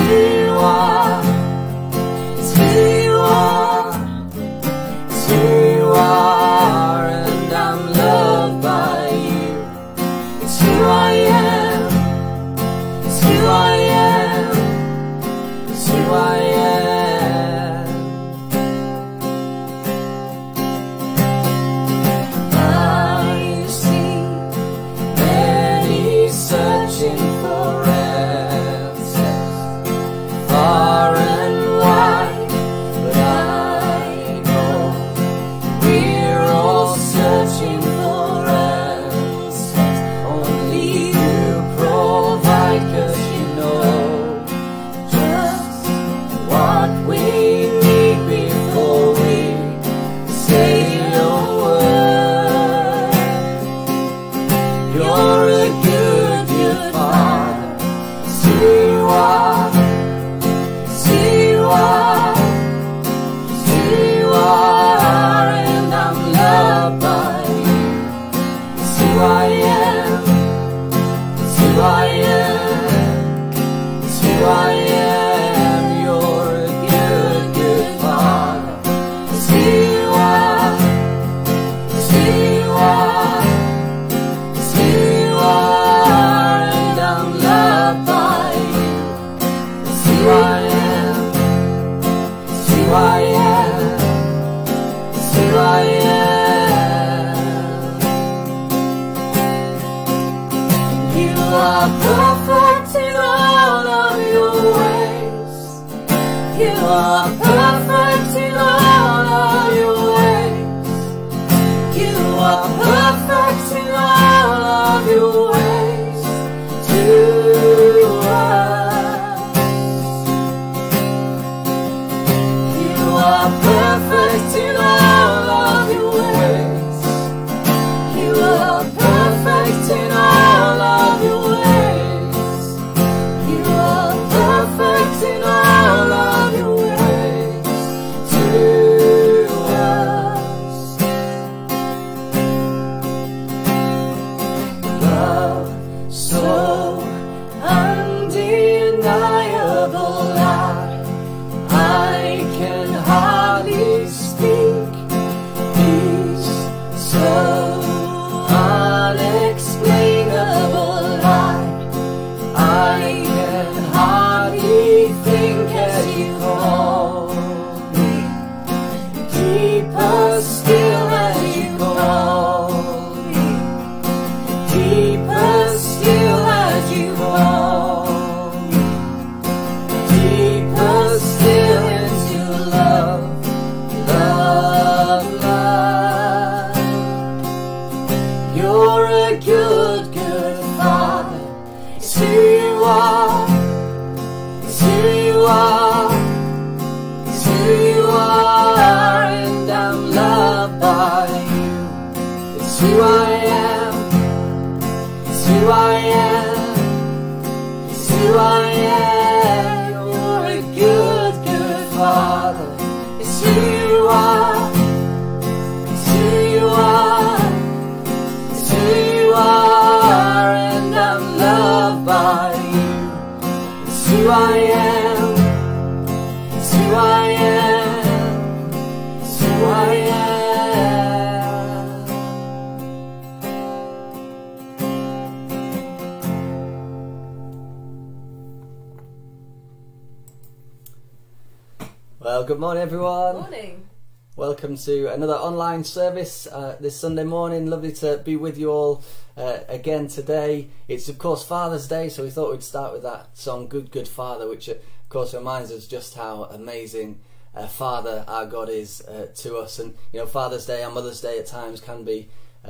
Well, good morning everyone. Morning. Welcome to another online service this Sunday morning. Lovely to be with you all again today. It's of course Father's Day, so we thought we'd start with that song Good Good Father, which of course reminds us just how amazing Father our God is to us. And you know, Father's Day and Mother's Day at times can be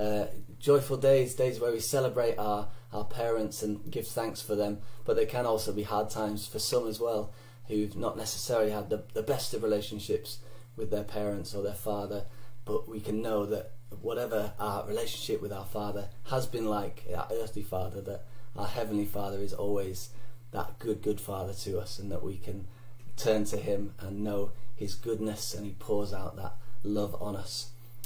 joyful days where we celebrate our parents and give thanks for them, but they can also be hard times for some as well, who've not necessarily had the best of relationships with their parents or their father. But we can know that whatever our relationship with our Father has been like, our earthly Father, that our Heavenly Father is always that good Father to us, and that we can turn to Him and know His goodness, and He pours out that love on us.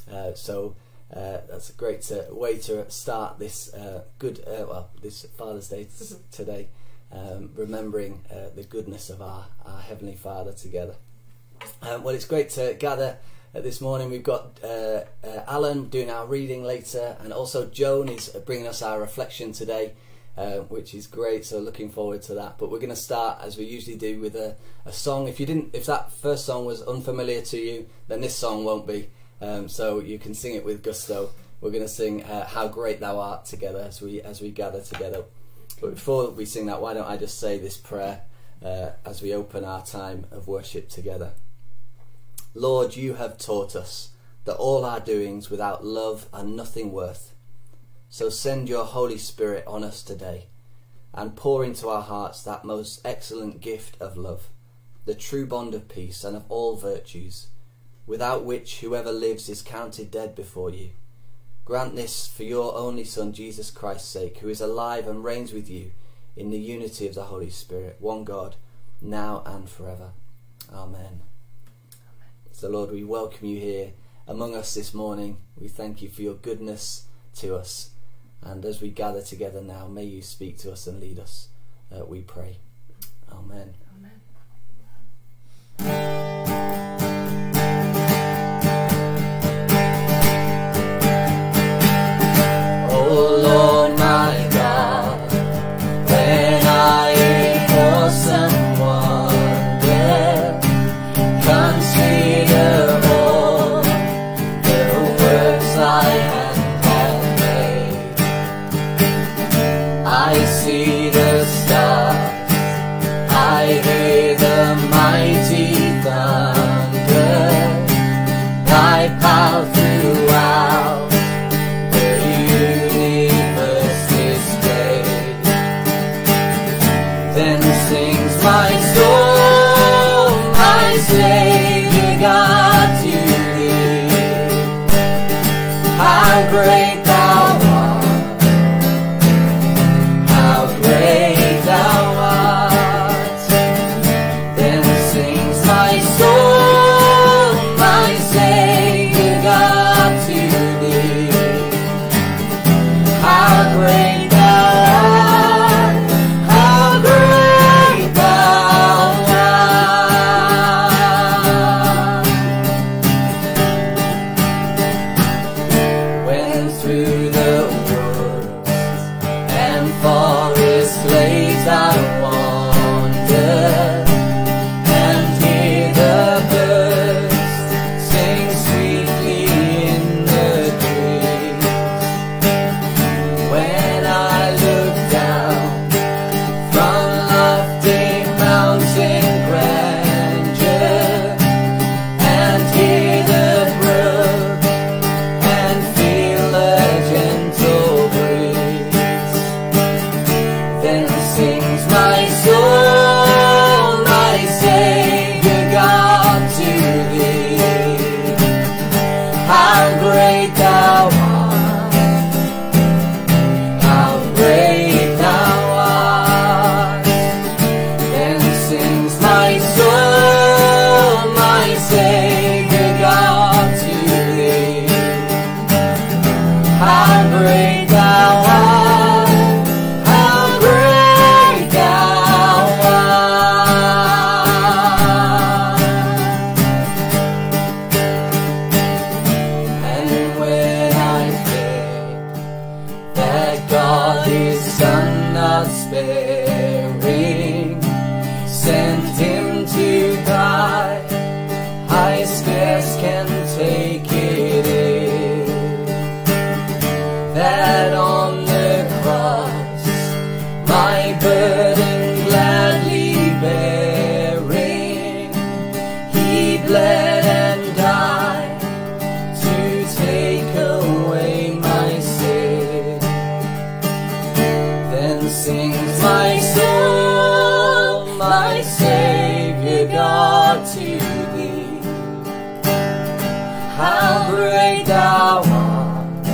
So that's a great way to start this this Father's Day today. remembering the goodness of our Heavenly Father together. Well, it's great to gather this morning. We've got Alan doing our reading later, and also Joan is bringing us our reflection today, which is great, so looking forward to that. But we're going to start, as we usually do, with a song. If that first song was unfamiliar to you, then this song won't be, so you can sing it with gusto. We're going to sing How Great Thou Art together as we gather together. But before we sing that, why don't I just say this prayer as we open our time of worship together. Lord, you have taught us that all our doings without love are nothing worth. So send your Holy Spirit on us today and pour into our hearts that most excellent gift of love, the true bond of peace and of all virtues, without which whoever lives is counted dead before you. Grant this for your only Son, Jesus Christ's sake, who is alive and reigns with you in the unity of the Holy Spirit, one God, now and forever. Amen. So Lord, we welcome you here among us this morning. We thank you for your goodness to us. And as we gather together now, may you speak to us and lead us, we pray. Amen. Oh Lord my God, when I in awesome wonder consider all the works thy hand hath made, I see the stars, I hear the mighty thunder, thy power throughout the universe displayed. Then sings my soul, my Savior God, to thee. How great thou art, how great thou art. Then sings my soul, my Savior God, to thee. How great thou art, how great thou art. When through the woods and forests lays I wander, and hear the birds sing sweetly in the breeze. When I look down from lofty mountain grandeur, and hear the brook and feel a gentle breeze, then sings my soul, my Savior God, to thee. How great thou art, how great thou art. Then sings my soul, my Savior God, to thee. How great thou art, how great thou art. And when I think that God his Son not sparing sent him to die, I scarce can take it in, that on the cross my burden gladly bearing, he bled and died to take away my sin. Then sings my soul, my Savior God, to thee. How great thou art,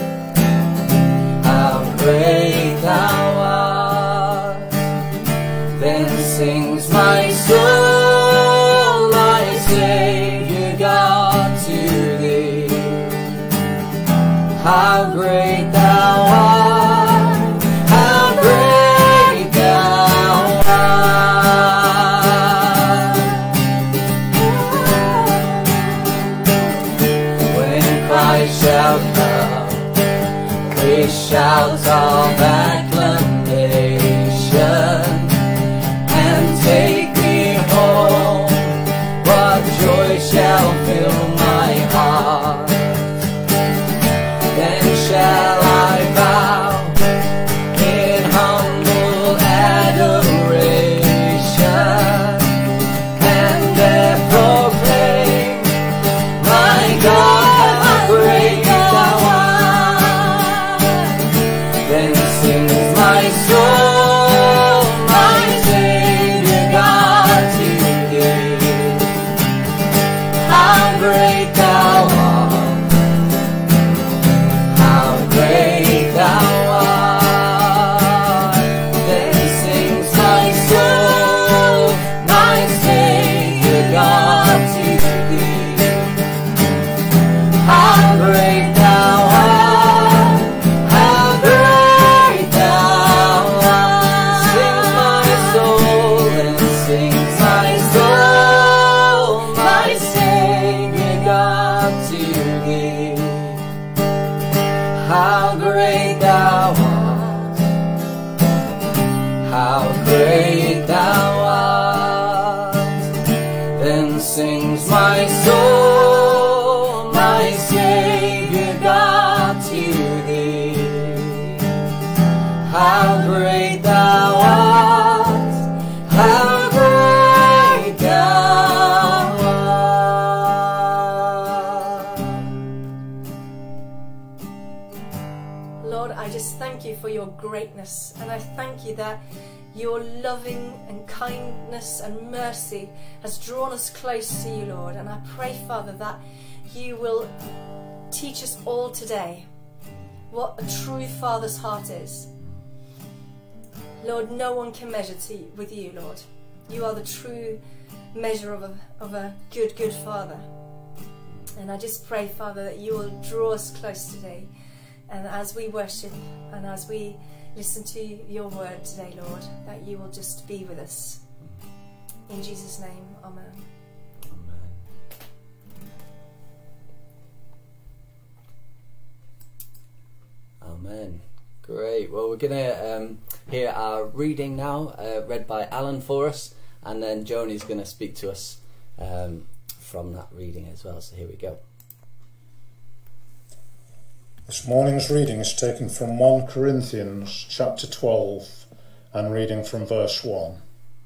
how great thou art. Then sings my soul, my Savior God, to thee. How great thou art, how great thou shouts of acclamation and take me home. What joy shall fill my heart? Then shall I bow in humble adoration and there proclaim, my God, how great thou art. Then sings my soul, my Savior God, to thee. How great thou art, how great thou art. Then sings my soul, my Savior God, to thee. How great thou art, how great thou art. Sing my soul, then sings my soul, my Savior God, to thee. How great thou art, how great thou art. Then sings my soul, my Savior God, to thee. How great thou art, how great thou art. Lord, I just thank you for your greatness, and I thank you that your loving and kindness and mercy has drawn us close to you, Lord. And I pray, Father, that you will teach us all today what a true Father's heart is. Lord, no one can measure with you, Lord. You are the true measure of a good, good Father. And I just pray, Father, that you will draw us close today. And as we worship and as we listen to your word today, Lord, that you will just be with us. In Jesus' name, amen. Amen. Great. Well, we're going to hear our reading now, read by Alan for us, and then Joni's going to speak to us from that reading as well. So here we go. This morning's reading is taken from 1 Corinthians chapter 12 and reading from verse 1.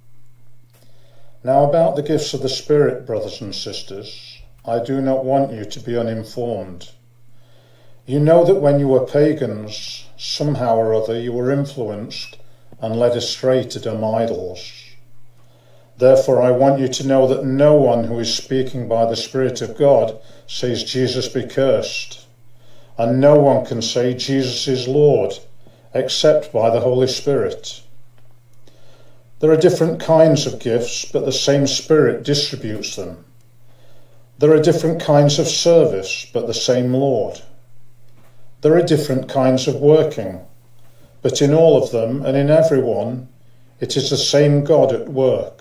Now about the gifts of the Spirit, brothers and sisters, I do not want you to be uninformed. You know that when you were pagans, somehow or other you were influenced and led astray to dumb idols. Therefore I want you to know that no one who is speaking by the Spirit of God says Jesus be cursed. And no one can say Jesus is Lord except by the Holy Spirit. There are different kinds of gifts, but the same Spirit distributes them. There are different kinds of service, but the same Lord. There are different kinds of working, but in all of them and in every one, it is the same God at work.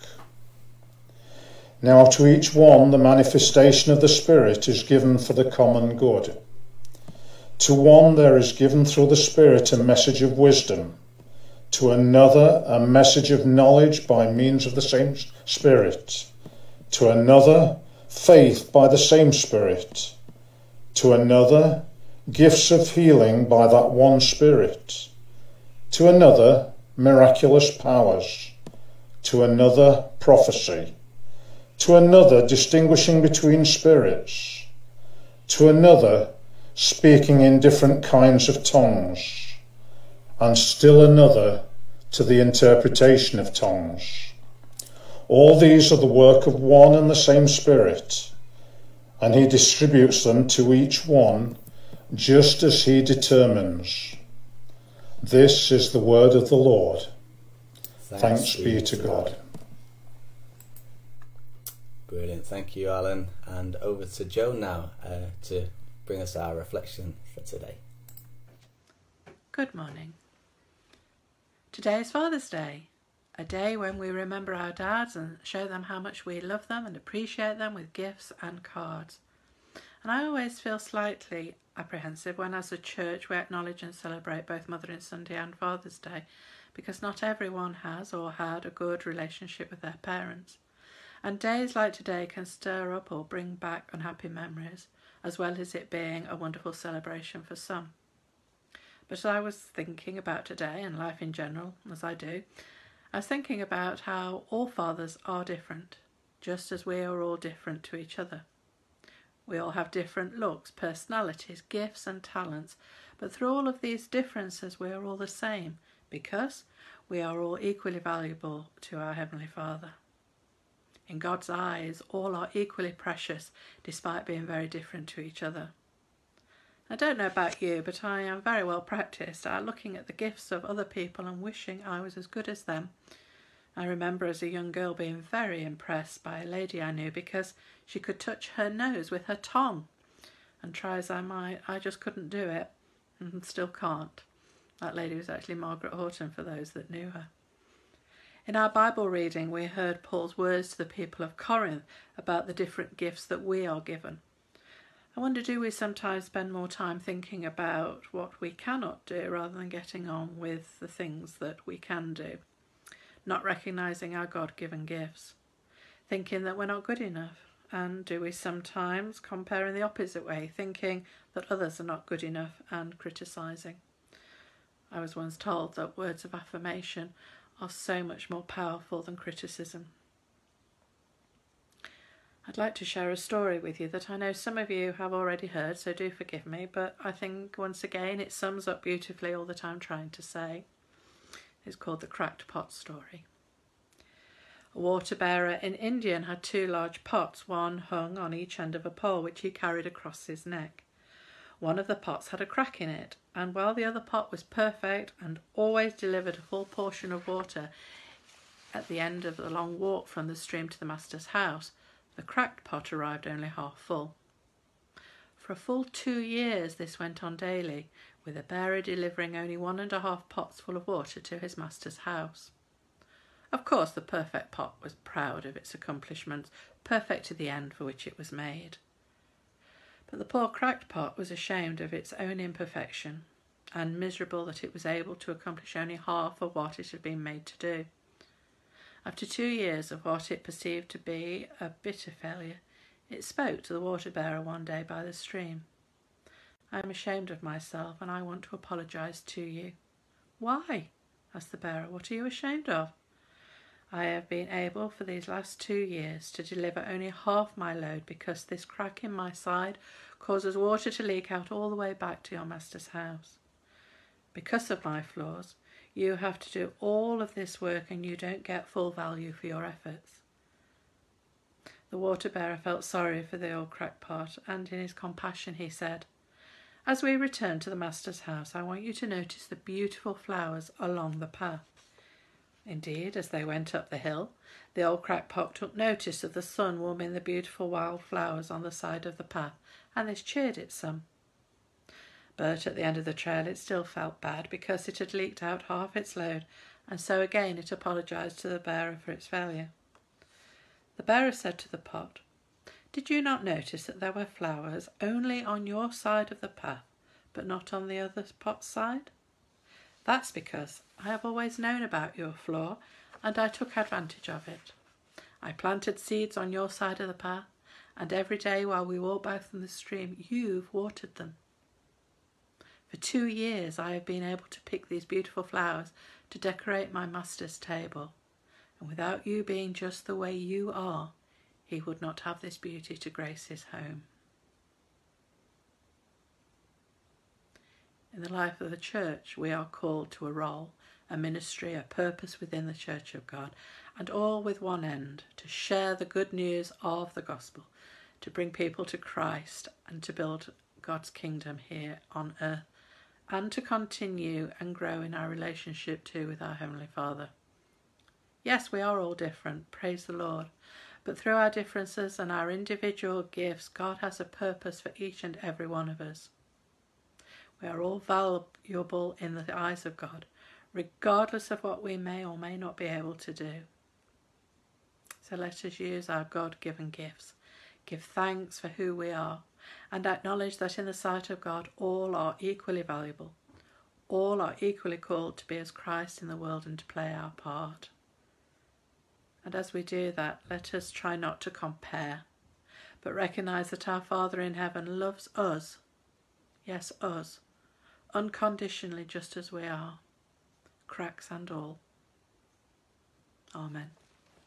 Now to each one the manifestation of the Spirit is given for the common good. To one there is given through the Spirit a message of wisdom, to another a message of knowledge by means of the same Spirit, to another faith by the same Spirit, to another gifts of healing by that one Spirit, to another miraculous powers, to another prophecy, to another distinguishing between spirits, to another speaking in different kinds of tongues, and still another to the interpretation of tongues. All these are the work of one and the same Spirit, and he distributes them to each one just as he determines. This is the word of the Lord. Thanks be to God. Brilliant. Thank you, Alan. And over to Joan now to bring us our reflection for today. Good morning. Today is Father's Day, a day when we remember our dads and show them how much we love them and appreciate them with gifts and cards. And I always feel slightly apprehensive when as a church we acknowledge and celebrate both Mothering Sunday and Father's Day, because not everyone has or had a good relationship with their parents. And days like today can stir up or bring back unhappy memories, as well as it being a wonderful celebration for some. But as I was thinking about today and life in general, as I do, I was thinking about how all fathers are different, just as we are all different to each other. We all have different looks, personalities, gifts and talents, but through all of these differences we are all the same, because we are all equally valuable to our Heavenly Father. In God's eyes, all are equally precious, despite being very different to each other. I don't know about you, but I am very well practiced at looking at the gifts of other people and wishing I was as good as them. I remember as a young girl being very impressed by a lady I knew because she could touch her nose with her tongue. And try as I might, I just couldn't do it, and still can't. That lady was actually Margaret Horton, for those that knew her. In our Bible reading, we heard Paul's words to the people of Corinth about the different gifts that we are given. I wonder, do we sometimes spend more time thinking about what we cannot do rather than getting on with the things that we can do? Not recognising our God-given gifts, thinking that we're not good enough. And do we sometimes compare in the opposite way, thinking that others are not good enough and criticising? I was once told that words of affirmation are so much more powerful than criticism. I'd like to share a story with you that I know some of you have already heard, so do forgive me, but I think once again it sums up beautifully all that I'm trying to say. It's called the cracked pot story. A water bearer in India had 2 large pots, one hung on each end of a pole which he carried across his neck. One of the pots had a crack in it, and while the other pot was perfect and always delivered a full portion of water at the end of the long walk from the stream to the master's house, the cracked pot arrived only half full. For a full 2 years this went on daily, with the bearer delivering only 1.5 pots full of water to his master's house. Of course, the perfect pot was proud of its accomplishments, perfect to the end for which it was made. But the poor cracked pot was ashamed of its own imperfection, and miserable that it was able to accomplish only half of what it had been made to do. After 2 years of what it perceived to be a bitter failure, it spoke to the water bearer one day by the stream. "I am ashamed of myself, and I want to apologise to you." "Why?" asked the bearer. "What are you ashamed of?" "I have been able for these last 2 years to deliver only half my load because this crack in my side causes water to leak out all the way back to your master's house. Because of my flaws, you have to do all of this work and you don't get full value for your efforts." The water bearer felt sorry for the old cracked pot, and in his compassion he said, "As we return to the master's house, I want you to notice the beautiful flowers along the path." Indeed, as they went up the hill, the old cracked pot took notice of the sun warming the beautiful wild flowers on the side of the path, and this cheered it some. But at the end of the trail it still felt bad because it had leaked out half its load, and so again it apologised to the bearer for its failure. The bearer said to the pot, "Did you not notice that there were flowers only on your side of the path, but not on the other pot's side? That's because I have always known about your flaw, and I took advantage of it. I planted seeds on your side of the path, and every day while we walked back from the stream, you've watered them. For 2 years I have been able to pick these beautiful flowers to decorate my master's table, and without you being just the way you are, he would not have this beauty to grace his home." In the life of the church, we are called to a role, a ministry, a purpose within the Church of God, and all with one end, to share the good news of the gospel, to bring people to Christ and to build God's kingdom here on earth, and to continue and grow in our relationship too with our Heavenly Father. Yes, we are all different, praise the Lord, but through our differences and our individual gifts, God has a purpose for each and every one of us. We are all valuable in the eyes of God, regardless of what we may or may not be able to do. So let us use our God-given gifts, give thanks for who we are, and acknowledge that in the sight of God all are equally valuable. All are equally called to be as Christ in the world and to play our part. And as we do that, let us try not to compare, but recognise that our Father in heaven loves us, yes, us, unconditionally just as we are, cracks and all. Amen.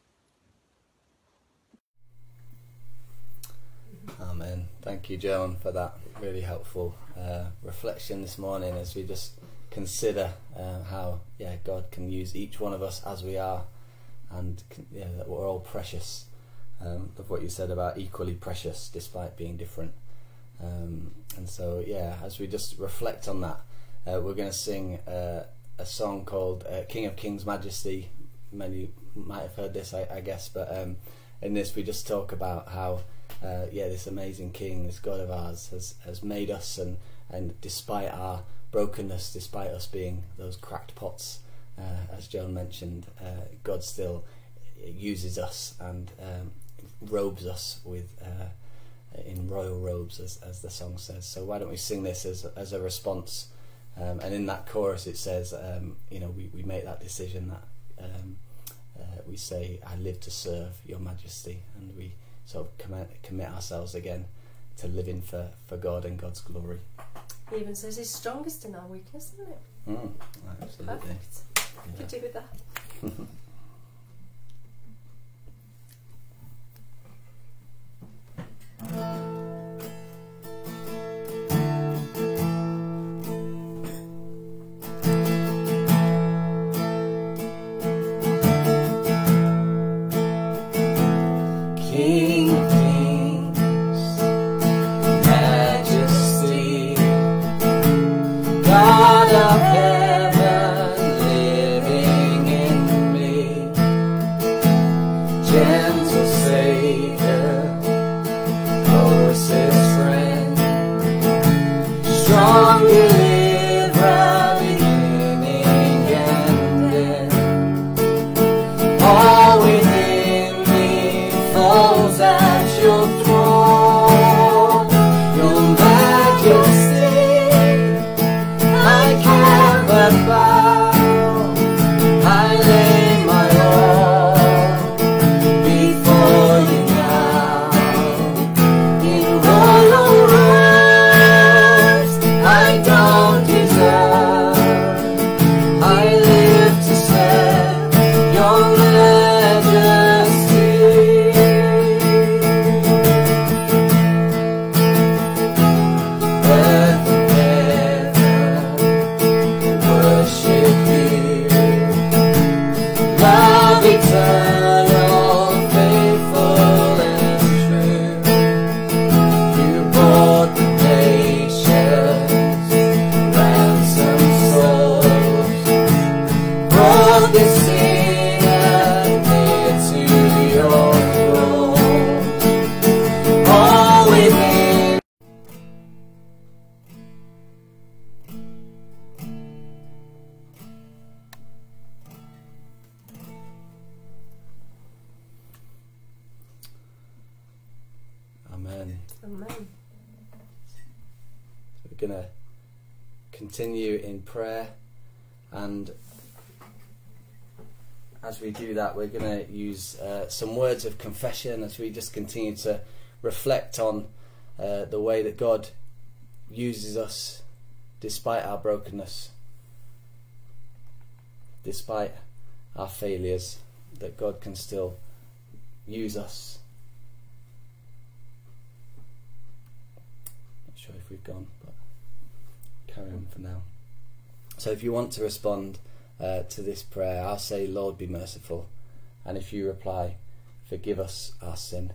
Amen. Thank you, Joan, for that really helpful reflection this morning as we just consider how God can use each one of us as we are, and that we're all precious. Of what you said about equally precious despite being different. And so as we just reflect on that, we're going to sing a song called King of Kings Majesty. Many might have heard this, I guess, but in this we just talk about how this amazing King, this God of ours, has made us, and despite our brokenness, despite us being those cracked pots, as Joan mentioned, God still uses us and robes us with in royal robes, as the song says. So why don't we sing this as a response, and in that chorus it says we make that decision that we say, I live to serve your majesty, and we sort of commit ourselves again to living for God and God's glory. He even says he's strongest in our weakness, isn't it? Absolutely. Perfect. Could do with that. King of Kings, Majesty, God of heaven, living in me, gentle Savior, closest friend, strong deliverer, beginning and end, all within me falls at your throne, your majesty, I can but bow, I lay my all before you now, in royal robes I don't deserve, I live to serve your majesty. Earth and heaven worship you, love eternal, faithful and true. You bought the nations, ransomed souls, brought this sinner near to your throne, all within. Amen. Amen. We're going to continue in prayer, and as we do that we're going to use some words of confession as we just continue to reflect on the way that God uses us despite our brokenness, despite our failures, that God can still use us. Not sure if we've gone, but carry on for now. So if you want to respond to this prayer, I'll say, Lord, be merciful, and if you reply, forgive us our sin.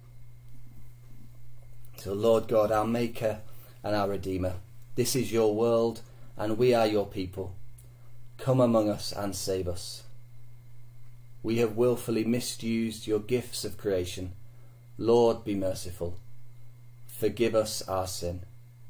So Lord God, our Maker and our Redeemer, this is your world and we are your people. Come among us and save us. We have willfully misused your gifts of creation. Lord, be merciful. Forgive us our sin.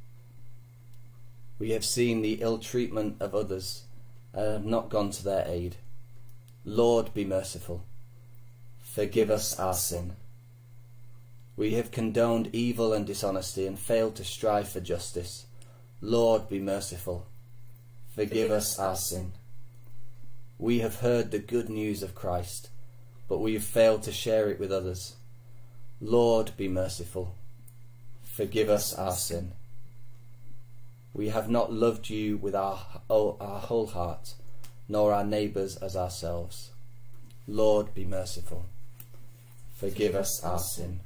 We have seen the ill treatment of others and have not gone to their aid. Lord, be merciful. Forgive us our sin. We have condoned evil and dishonesty and failed to strive for justice. Lord, be merciful. Forgive us our sin. We have heard the good news of Christ, but we have failed to share it with others. Lord, be merciful. Forgive us our sin. We have not loved you with our whole heart, nor our neighbours as ourselves. Lord, be merciful. Forgive us our sin.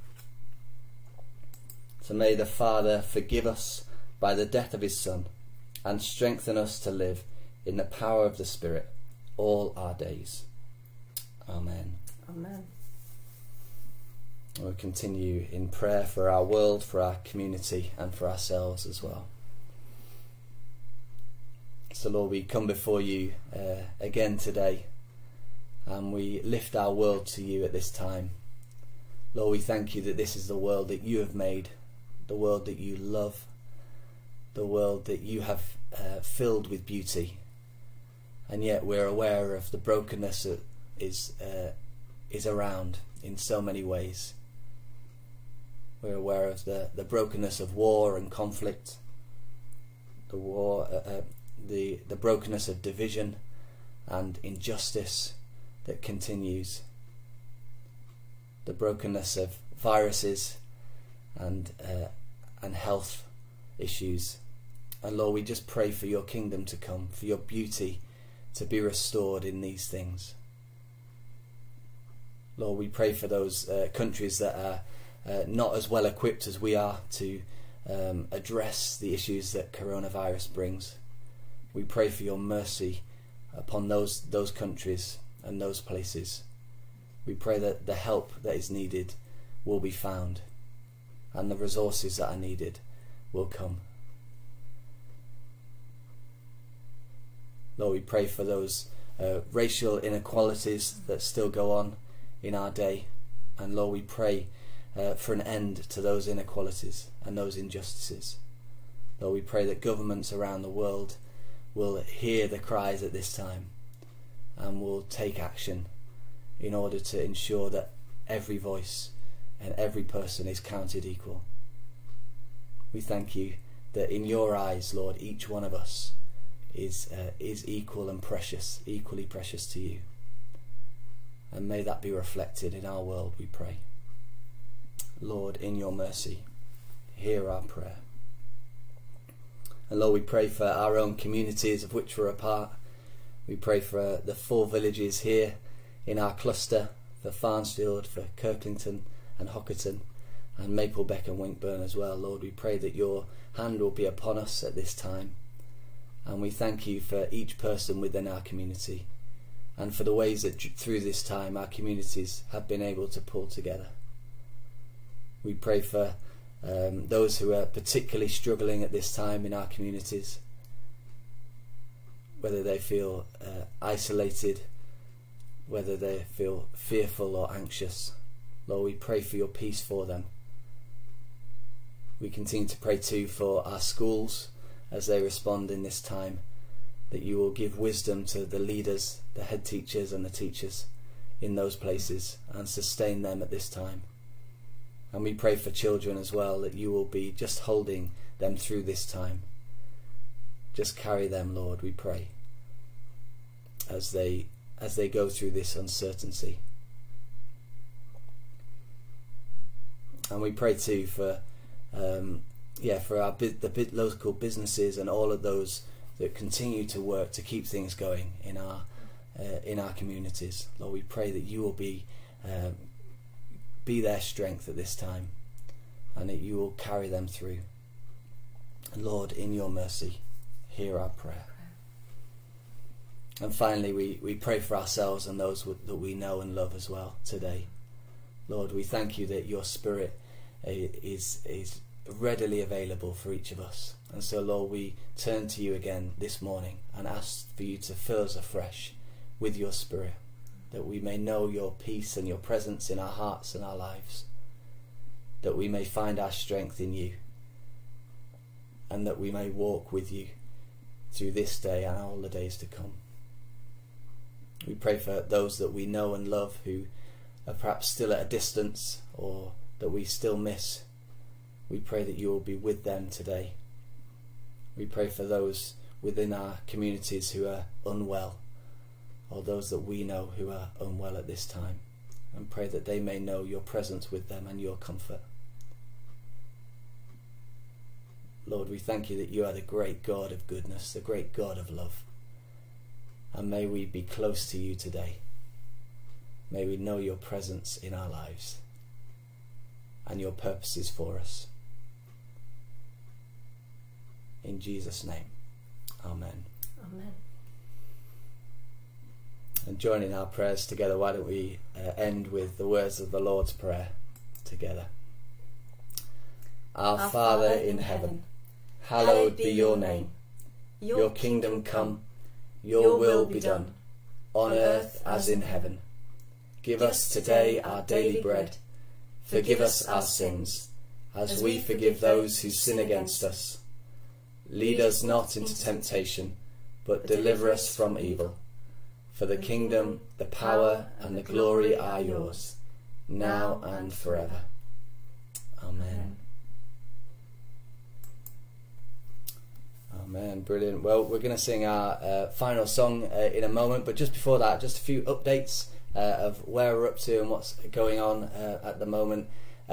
So may the Father forgive us by the death of his Son, and strengthen us to live in the power of the Spirit all our days. Amen. Amen. We'll continue in prayer for our world, for our community, and for ourselves as well. So Lord, we come before you again today, and we lift our world to you at this time. Lord, we thank you that this is the world that you have made, the world that you love, the world that you have filled with beauty, and yet we're aware of the brokenness that is around in so many ways. We're aware of the brokenness of war and conflict, the brokenness of division and injustice that continues, the brokenness of viruses and health issues. And Lord, we just pray for your kingdom to come, for your beauty to be restored in these things. Lord, we pray for those countries that are not as well equipped as we are to address the issues that coronavirus brings. We pray for your mercy upon those countries and those places. We pray that the help that is needed will be found, and the resources that are needed will come. Lord, we pray for those racial inequalities that still go on in our day, and Lord, we pray for an end to those inequalities and those injustices. Lord, we pray that governments around the world will hear the cries at this time and will take action in order to ensure that every voice and every person is counted equal. We thank you that in your eyes, Lord, each one of us is equal and precious, equally precious to you. And may that be reflected in our world, we pray. Lord, in your mercy, hear our prayer. And Lord, we pray for our own communities of which we're a part. We pray for the 4 villages here in our cluster, for Farnsfield, for Kirklington and Hockerton, and Maplebeck and Winkburn as well. Lord, we pray that your hand will be upon us at this time. And we thank you for each person within our community, and for the ways that through this time our communities have been able to pull together. We pray for those who are particularly struggling at this time in our communities, whether they feel isolated, whether they feel fearful or anxious. Lord, we pray for your peace for them. We continue to pray too for our schools as they respond in this time, that you will give wisdom to the leaders, the head teachers and the teachers in those places, and sustain them at this time. And we pray for children as well, that you will be just holding them through this time. Just carry them, Lord, we pray, as they go through this uncertainty. And we pray too for the local businesses and all of those that continue to work to keep things going in our communities. Lord, we pray that you will be their strength at this time, and that you will carry them through. And Lord, in your mercy, hear our prayer. And finally, we pray for ourselves and those that we know and love as well today. Lord, we thank you that your Spirit is readily available for each of us. And so, Lord, we turn to you again this morning and ask for you to fill us afresh with your Spirit, that we may know your peace and your presence in our hearts and our lives, that we may find our strength in you, and that we may walk with you through this day and all the days to come. We pray for those that we know and love who are perhaps still at a distance, or that we still miss. We pray that you will be with them today. We pray for those within our communities who are unwell, or those that we know who are unwell at this time, and pray that they may know your presence with them and your comfort. Lord, we thank you that you are the great God of goodness, the great God of love. And may we be close to you today. May we know your presence in our lives and your purposes for us. In Jesus' name, amen. Amen. And joining our prayers together, why don't we end with the words of the Lord's Prayer together. Our Father in heaven, hallowed be your name. Your kingdom come, your will be done, on earth as in heaven. Give us today our daily bread. Forgive us our sins, as we forgive those who sin against us. Lead us not into temptation, but deliver us from evil. For the kingdom, the power, and the glory are yours, now and forever. Amen. Amen. Brilliant. Well, we're going to sing our final song in a moment, but just before that, just a few updates of where we're up to and what's going on at the moment.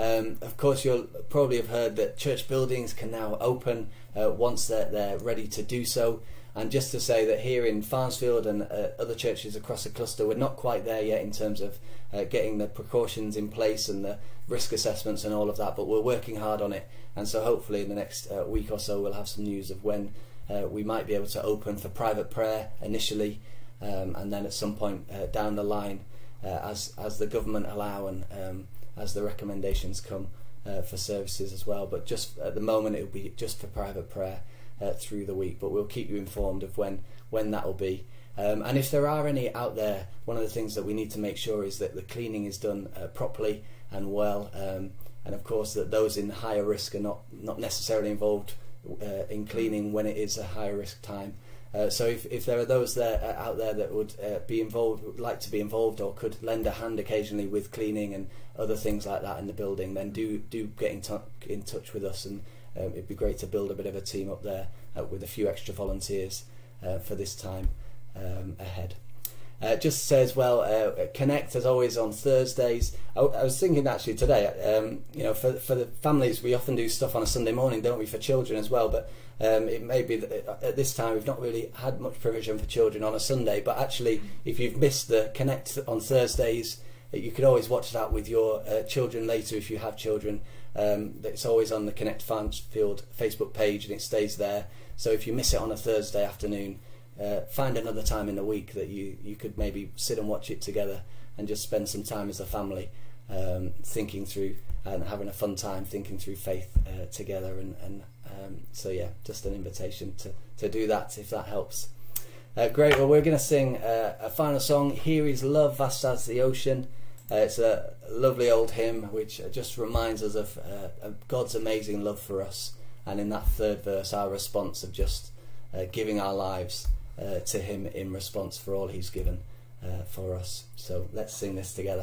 Of course, you'll probably have heard that church buildings can now open once they're ready to do so. And just to say that here in Farnsfield and other churches across the cluster, we're not quite there yet in terms of getting the precautions in place and the risk assessments and all of that, but we're working hard on it. And so hopefully in the next week or so we'll have some news of when we might be able to open for private prayer initially, and then at some point down the line as the government allow and as the recommendations come for services as well. But just at the moment it will be just for private prayer through the week, but we'll keep you informed of when that will be. And if there are any out there, one of the things that we need to make sure is that the cleaning is done properly and well, and of course that those in higher risk are not necessarily involved in cleaning when it is a higher risk time. So if there are those there out there that would be involved, would like to be involved, or could lend a hand occasionally with cleaning and other things like that in the building, then do get in touch with us, and it'd be great to build a bit of a team up there with a few extra volunteers for this time ahead. Just says, well, Connect as always on Thursdays. I was thinking actually today, you know, for the families, we often do stuff on a Sunday morning, don't we, for children as well, but it may be that at this time we've not really had much provision for children on a Sunday, but actually if you've missed the Connect on Thursdays, you could always watch that with your children later if you have children. It's always on the Connect Farnsfield Facebook page and it stays there. So if you miss it on a Thursday afternoon, find another time in the week that you could maybe sit and watch it together and just spend some time as a family thinking through and having a fun time thinking through faith together. And so yeah, just an invitation to do that if that helps. Great. Well, we're going to sing a final song. Here is Love Vast as the Ocean. It's a lovely old hymn which just reminds us of God's amazing love for us, and in that third verse our response of just giving our lives to him in response for all he's given for us. So let's sing this together.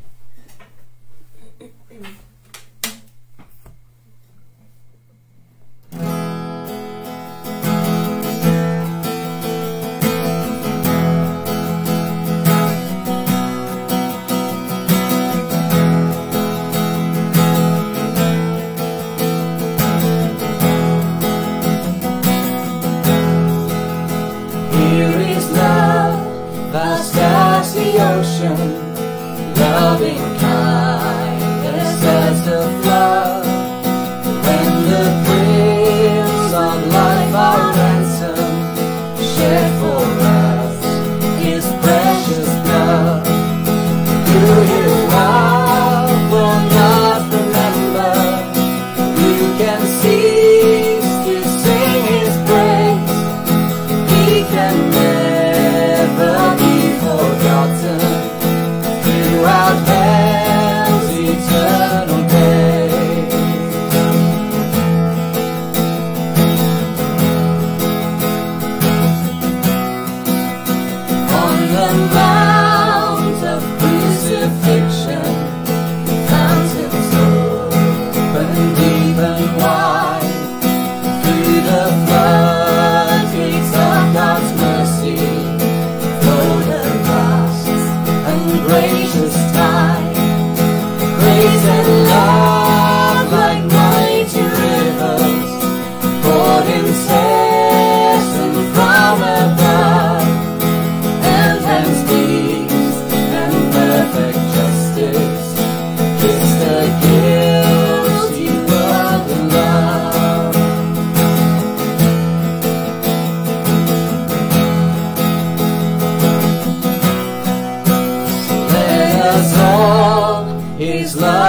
Loving kindness as the flood, when the prince of life our ransom shed for us his precious blood. Who his love will not remember, who can cease to sing his praise? He can never be forgotten.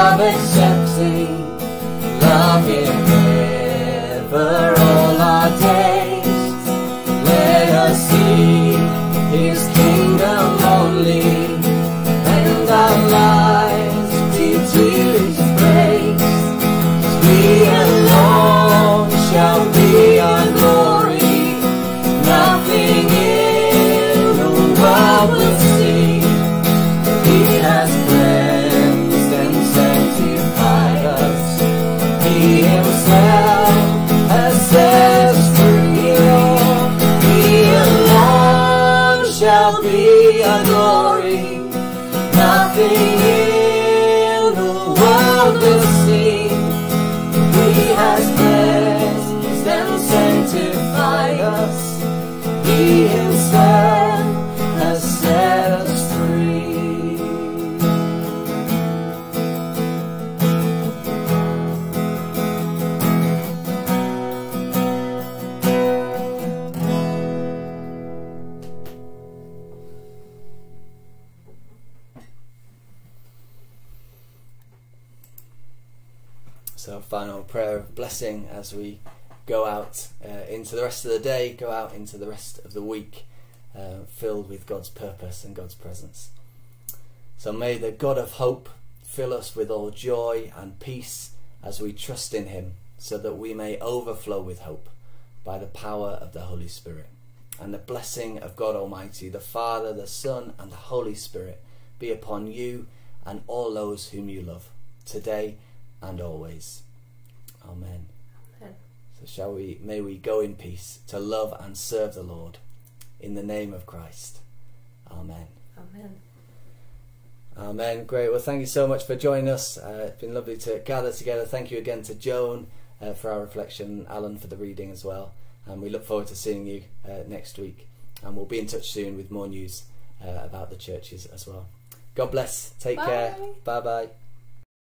love accepting, loving ever all our days. Let us see His kingdom only, and our lives due to His praise. We alone shall be our glory, nothing in the world will see. He has cleansed and sanctified us. He Himself has set us free. He alone shall be our glory, nothing in the world will see. He has cleansed and sanctified us. He Himself has set us free. So, final prayer of blessing as we go out into the rest of the day, go out into the rest of the week, filled with God's purpose and God's presence. So may the God of hope fill us with all joy and peace as we trust in Him, so that we may overflow with hope by the power of the Holy Spirit. And the blessing of God Almighty, the Father, the Son, and the Holy Spirit be upon you and all those whom you love, today and always. Amen. Amen. So may we go in peace to love and serve the Lord in the name of Christ. Amen. Amen. Amen. Great. Well, thank you so much for joining us. It's been lovely to gather together. Thank you again to Joan for our reflection, Alan for the reading as well. And we look forward to seeing you next week. And we'll be in touch soon with more news about the churches as well. God bless. Take care. Bye bye.